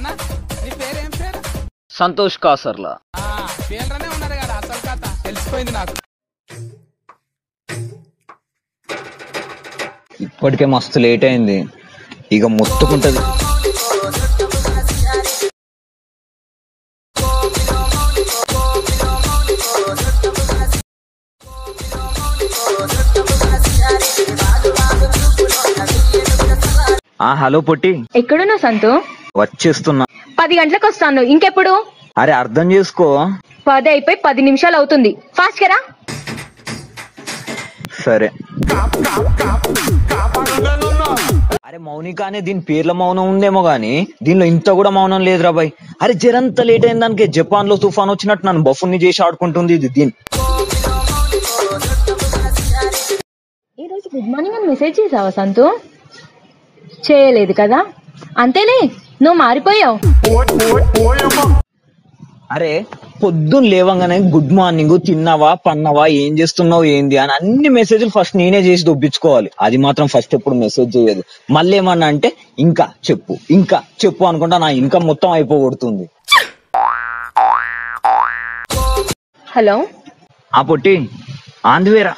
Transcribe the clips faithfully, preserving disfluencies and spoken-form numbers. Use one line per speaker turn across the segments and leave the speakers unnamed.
అన్న నీ పేరేం పేరు?
సంతోష్ కాసర్లా.
పేర్లనే ఉన్నారు కదా, అసలు కథ తెలిసిపోయింది నాకు.
ఇప్పటికే మస్తు లేట్ అయింది, ఇక మొత్తుకుంటది. ఆ హలో పొట్టి,
ఎక్కడున్నా సంతు?
వచ్చేస్తున్నా.
పది గంటలకు వస్తాను, ఇంకెప్పుడు?
అరే అర్థం చేసుకో,
పది అయిపోయి పది నిమిషాలు అవుతుంది, ఫాస్ట్ గా రా.
సరే. అరే మౌనిక అనే దీని పేర్ల మౌనం ఉందేమో గానీ దీనిలో ఇంత కూడా మౌనం లేదురా బాయ్. అరే జరంత లేట్ అయిన దానికి జపాన్ లో తుఫాన్ వచ్చినట్టు నన్ను బఫున్ని చేసి ఆడుకుంటుంది ఇది దీని.
ఈ రోజు గుడ్ మార్నింగ్ అని మెసేజ్ చేసావా సంతు? చేయలేదు కదా, అంతేలే, నువ్వు మారిపోయావు.
అరే పొద్దున్న లేవంగానే గుడ్ మార్నింగ్, తిన్నావా, పన్నావా, ఏం చేస్తున్నావు, ఏంది అని అన్ని మెసేజ్లు ఫస్ట్ నేనే చేసి దొబ్బించుకోవాలి. అది మాత్రం ఫస్ట్ ఎప్పుడు మెసేజ్ చేయదు. మళ్ళీ ఏమన్నా అంటే ఇంకా చెప్పు ఇంకా చెప్పు అనుకుంటా నా ఇన్కమ్ మొత్తం అయిపోగొడుతుంది.
హలో
ఆ పొట్టి ఆంధ్వేరా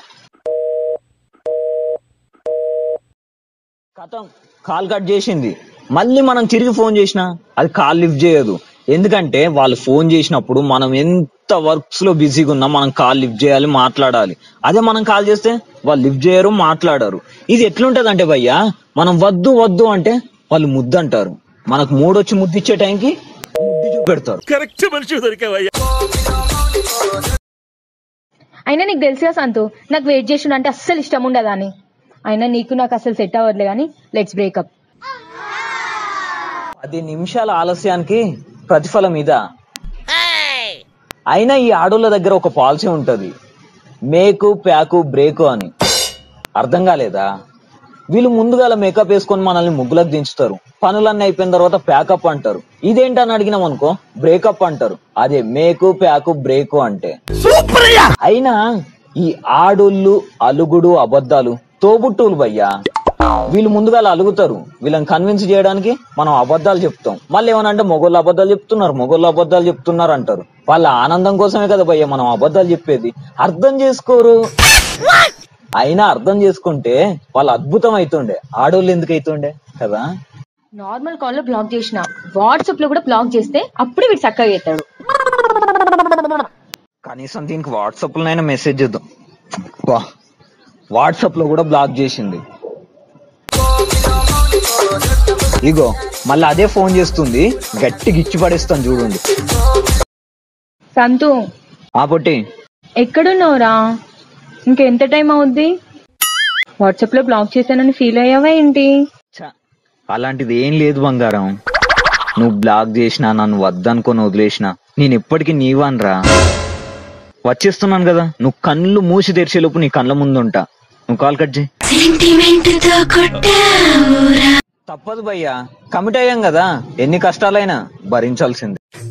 కథం కాల్ కట్ చేసింది. మళ్ళీ మనం తిరిగి ఫోన్ చేసినా అది కాల్ లిఫ్ట్ చేయదు. ఎందుకంటే వాళ్ళు ఫోన్ చేసినప్పుడు మనం ఎంత వర్క్స్ లో బిజీగా ఉన్నా మనం కాల్ లిఫ్ట్ చేయాలి, మాట్లాడాలి. అదే మనం కాల్ చేస్తే వాళ్ళు లిఫ్ట్ చేయరు, మాట్లాడారు. ఇది ఎట్లుంటది అంటే భయ్యా, మనం వద్దు వద్దు అంటే వాళ్ళు ముద్దు అంటారు, మనకు మూడొచ్చి ముద్దు ఇచ్చే టైంకి ముద్దు చూపెడతారు. కరెక్ట్ మనిషి దొరికావయ్యా.
అయినా నీకు తెలుసుగా సంతు, నాకు వెయిట్ చేసిన అంటే అస్సలు ఇష్టం ఉండదు అని. అయినా నీకు నాకు అసలు సెట్ అవ్వట్లే కానీ లెట్స్ బ్రేకప్.
పది నిమిషాల ఆలస్యానికి ప్రతిఫలం ఇదా? అయినా ఈ ఆడోళ్ళ దగ్గర ఒక పాలసీ ఉంటది, మేకు ప్యాకు బ్రేకు అని. అర్థం కాలేదా? వీళ్ళు ముందుగా మేకప్ వేసుకొని మనల్ని ముగ్గులకు దించుతారు, పనులన్నీ అయిపోయిన తర్వాత ప్యాకప్ అంటారు. ఇదేంటని అడిగినాం అనుకో బ్రేకప్ అంటారు. అదే మేకు ప్యాకు బ్రేకు అంటే. అయినా ఈ ఆడోళ్ళు అలుగుడు అబద్ధాలు తోబుట్టువులు భయ్యా. వీళ్ళు ముందుగా అలుగుతారు, వీళ్ళని కన్విన్స్ చేయడానికి మనం అబద్ధాలు చెప్తాం. మళ్ళీ ఏమనంటే మొగోళ్ళు అబద్ధాలు చెప్తున్నారు మొగోళ్ళు అబద్ధాలు చెప్తున్నారు అంటారు. వాళ్ళ ఆనందం కోసమే కదా భయ్యా మనం అబద్ధాలు చెప్పేది. అర్థం చేసుకోరు. అయినా అర్థం చేసుకుంటే వాళ్ళు అద్భుతం అవుతుండే, ఆడోళ్ళు ఎందుకు అవుతుండే కదా.
నార్మల్ కాల్ లో బ్లాక్ చేసిన, వాట్సాప్ లో కూడా బ్లాక్ చేస్తే అప్పుడు వీడు చక్కగా చేస్తాడు.
కనీసం దీనికి వాట్సాప్ లోనైనా మెసేజ్ చేద్దాం. వాట్సాప్ లో కూడా బ్లాక్ చేసింది. ఇగో మళ్ళీ అదే ఫోన్ చేస్తుంది, గట్టిగా ఇచ్చి పడేస్తాను చూడండి.
సంతు
ఆ పొట్టి
ఎక్కడున్నావురా? ఇంకెంత టైం అవుద్ది? వాట్సాప్ లో బ్లాక్ చేశానని ఫీల్ అయ్యావా ఏంటి?
అలాంటిది ఏం లేదు బంగారం. నువ్వు బ్లాక్ చేసినా నన్ను వద్దనుకొని వదిలేసినా నేను ఎప్పటికీ నీవనరా. వచ్చేస్తున్నాను కదా, నువ్వు కళ్ళు మూసి తెరిచేలోపు నీ కళ్ళ ముందుంటా. నువ్వు కాల్ కట్ చేయి. తప్పదు భయ్యా, కమిట్ అయ్యాం కదా, ఎన్ని కష్టాలైనా భరించాల్సిందే.